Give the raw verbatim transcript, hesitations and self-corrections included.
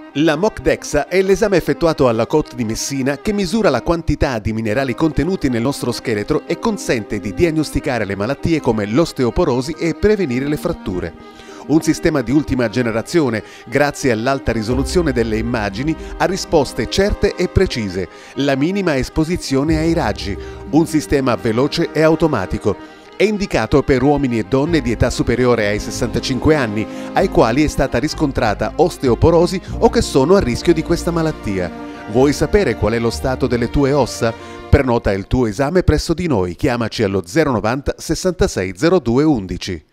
La M O C DEXA è l'esame effettuato alla C O T di Messina che misura la quantità di minerali contenuti nel nostro scheletro e consente di diagnosticare le malattie come l'osteoporosi e prevenire le fratture. Un sistema di ultima generazione, grazie all'alta risoluzione delle immagini, ha risposte certe e precise, la minima esposizione ai raggi, un sistema veloce e automatico. È indicato per uomini e donne di età superiore ai sessantacinque anni, ai quali è stata riscontrata osteoporosi o che sono a rischio di questa malattia. Vuoi sapere qual è lo stato delle tue ossa? Prenota il tuo esame presso di noi, chiamaci allo zero novanta sessantasei zero due undici.